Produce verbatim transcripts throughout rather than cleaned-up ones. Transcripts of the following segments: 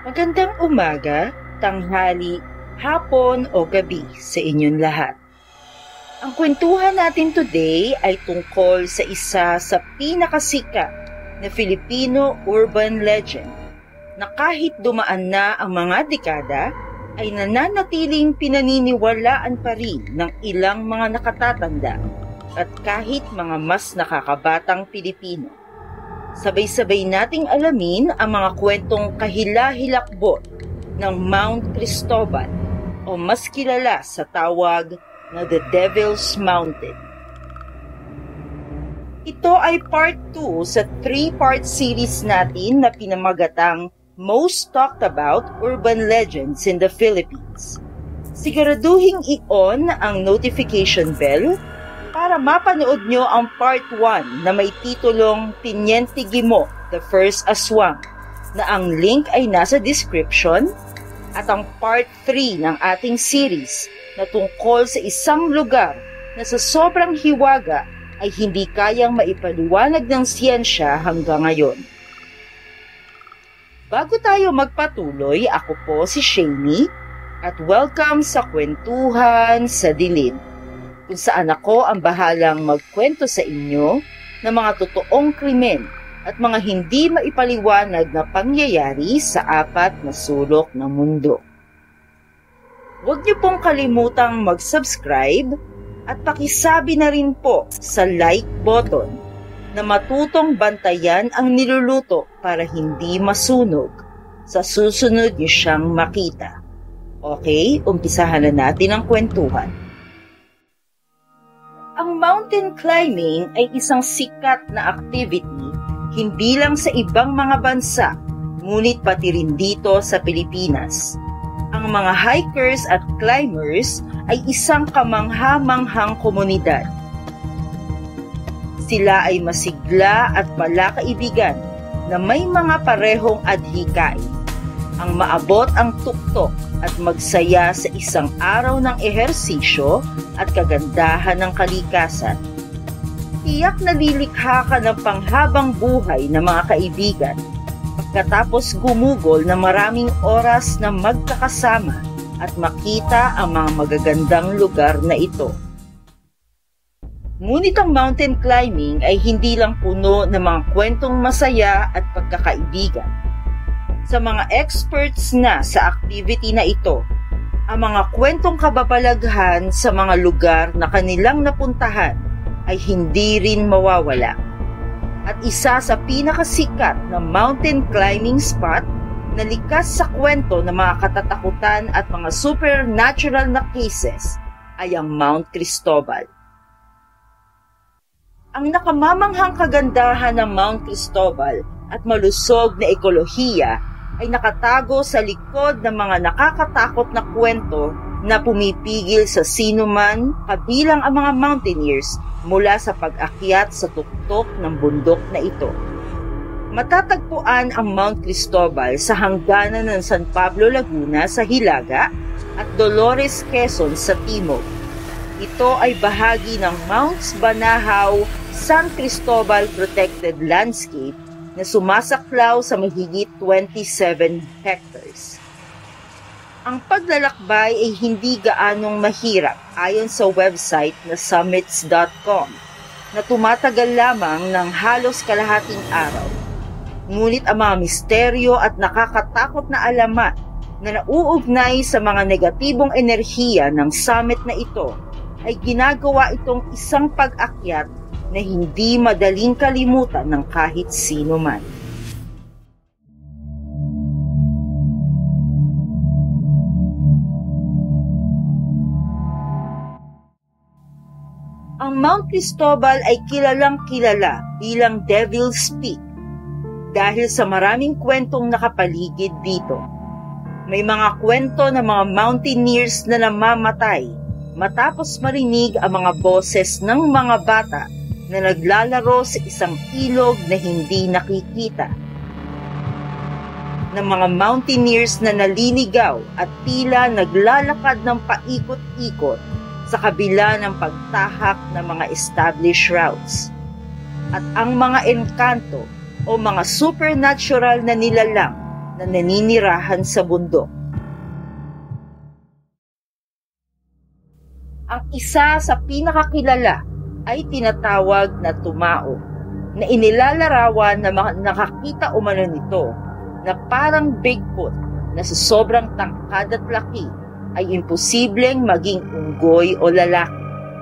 Magandang umaga, tanghali, hapon o gabi sa inyong lahat. Ang kwentuhan natin today ay tungkol sa isa sa pinakasikat na Filipino urban legend na kahit dumaan na ang mga dekada ay nananatiling pinaniniwalaan pa rin ng ilang mga nakatatanda at kahit mga mas nakakabatang Pilipino. Sabay-sabay nating alamin ang mga kwentong kahila-hilakbot ng Mount Cristobal o mas kilala sa tawag na The Devil's Mountain. Ito ay part two sa three-part series natin na pinamagatang Most Talked About Urban Legends in the Philippines. Siguraduhing i-on ang notification bell para mapanood nyo ang part one na may titulong Tiniente Guimo, The First Aswang, na ang link ay nasa description, at ang part three ng ating series na tungkol sa isang lugar na sa sobrang hiwaga ay hindi kayang maipaliwanag ng siyensya hanggang ngayon. Bago tayo magpatuloy, ako po si Shani at welcome sa Kwentuhan sa Dilim, kung saan ako ang bahalang magkwento sa inyo ng mga totoong krimen at mga hindi maipaliwanag na pangyayari sa apat na sulok ng mundo. Huwag niyo pong kalimutang mag-subscribe at pakisabi na rin po sa like button na matutong bantayan ang niluluto para hindi masunog sa susunod niyo siyang makita. Okay, umpisahan na natin ang kwentuhan. Ang mountain climbing ay isang sikat na activity hindi lang sa ibang mga bansa, ngunit pati rin dito sa Pilipinas. Ang mga hikers at climbers ay isang kamangha-manghang komunidad. Sila ay masigla at palakaibigan na may mga parehong adhikain. Ang maabot ang tuktok at magsaya sa isang araw ng ehersisyo at kagandahan ng kalikasan. Tiyak na lilikha ka ng panghabang buhay na mga kaibigan pagkatapos gumugol na maraming oras na magkakasama at makita ang mga magagandang lugar na ito. Ngunit ang mountain climbing ay hindi lang puno ng mga kwentong masaya at pagkakaibigan. Sa mga experts na sa activity na ito, ang mga kwentong kababalaghan sa mga lugar na kanilang napuntahan ay hindi rin mawawala. At isa sa pinakasikat na mountain climbing spot na likas sa kwento ng mga katatakutan at mga supernatural na cases ay ang Mount Cristobal. Ang nakamamanghang kagandahan ng Mount Cristobal at malusog na ekolohiya ay nakatago sa likod ng mga nakakatakot na kwento na pumipigil sa sinuman kabilang ang mga mountaineers mula sa pag-akyat sa tuktok ng bundok na ito. Matatagpuan ang Mount Cristobal sa hangganan ng San Pablo, Laguna sa hilaga at Dolores, Quezon sa timog. Ito ay bahagi ng Mounts Banahaw San Cristobal Protected Landscape na sumasaklaw sa mahigit twenty-seven hectares. Ang paglalakbay ay hindi gaanong mahirap ayon sa website na summits dot com na tumatagal lamang ng halos kalahating araw. Ngunit ang mga misteryo at nakakatakot na alamat na nauugnay sa mga negatibong enerhiya ng summit na ito ay ginagawa itong isang pag-akyat na hindi madaling kalimutan ng kahit sino man. Ang Mount Cristobal ay kilalang kilala bilang Devil's Peak dahil sa maraming kwentong nakapaligid dito. May mga kwento ng mga mountaineers na namamatay matapos marinig ang mga boses ng mga bata na naglalaro sa isang ilog na hindi nakikita. Ng mga mountaineers na naliligaw at tila naglalakad ng paikot-ikot sa kabila ng pagtahak ng mga established routes. At ang mga engkanto o mga supernatural na nilalang na naninirahan sa bundok. Ang isa sa pinakakilala ay tinatawag na Tumao, na inilalarawan na nakakita umano nito na parang Bigfoot na sa sobrang tangkad at laki ay imposibleng maging unggoy o lalaki.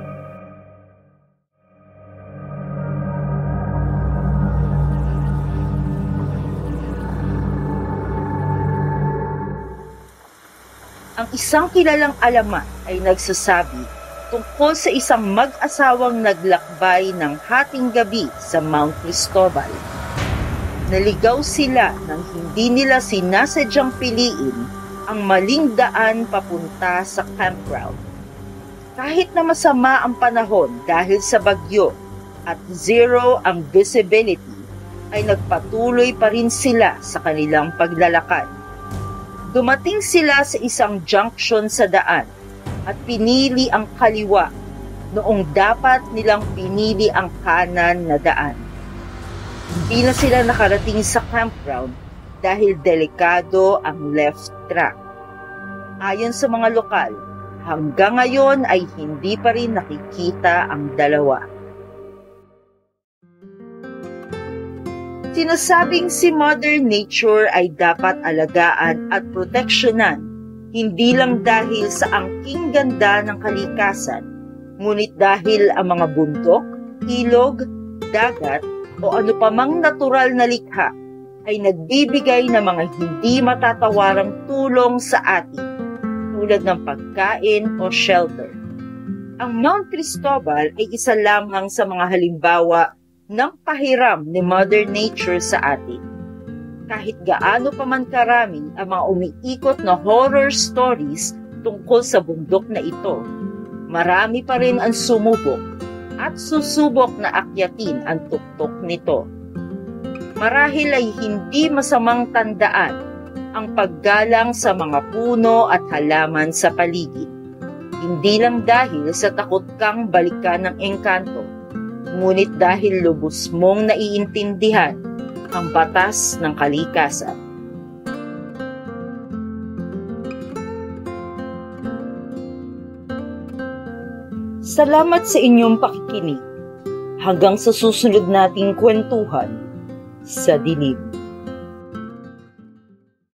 Ang isang kilalang alamat ay nagsasabi tungkol sa isang mag-asawang naglakbay ng hating gabi sa Mount Cristobal. Naligaw sila nang hindi nila sinasadyang piliin ang maling daan papunta sa campground. Kahit na masama ang panahon dahil sa bagyo at zero ang visibility, ay nagpatuloy pa rin sila sa kanilang paglalakad. Dumating sila sa isang junction sa daan at pinili ang kaliwa noong dapat nilang pinili ang kanan na daan. Hindi na sila nakarating sa campground dahil delikado ang left track. Ayon sa mga lokal, hanggang ngayon ay hindi pa rin nakikita ang dalawa. Sinasabing si Mother Nature ay dapat alagaan at proteksyonan, hindi lang dahil sa angking ganda ng kalikasan, ngunit dahil ang mga bundok, ilog, dagat o ano pamang natural na likha ay nagbibigay ng mga hindi matatawarang tulong sa atin, tulad ng pagkain o shelter. Ang Mount Cristobal ay isa lamang sa mga halimbawa ng pahiram ni Mother Nature sa atin. Kahit gaano pa man karami ang mga umiikot na horror stories tungkol sa bundok na ito, marami pa rin ang sumubok at susubok na akyatin ang tuktok nito. Marahil ay hindi masamang tandaan ang paggalang sa mga puno at halaman sa paligid. Hindi lang dahil sa takot kang balikan ng engkanto, ngunit dahil lubos mong naiintindihan ang batas ng kalikasan. Salamat sa inyong pakikinig. Hanggang sa susunod nating kwentuhan sa dinig.